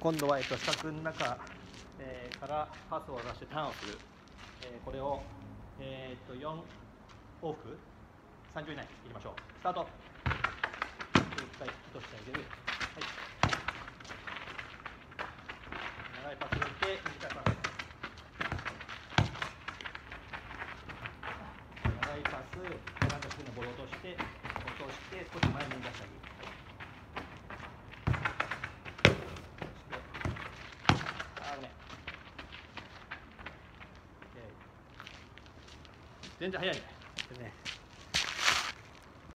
今度は、四角の中、からパスを出してターンをする、これを、4往復30以内いきましょう。スタート。1回落としてあげる。はい、長いパスを入れて短いパス、長いパス、なんか低いのボールを落として少し前に出してあげる。全然早いね。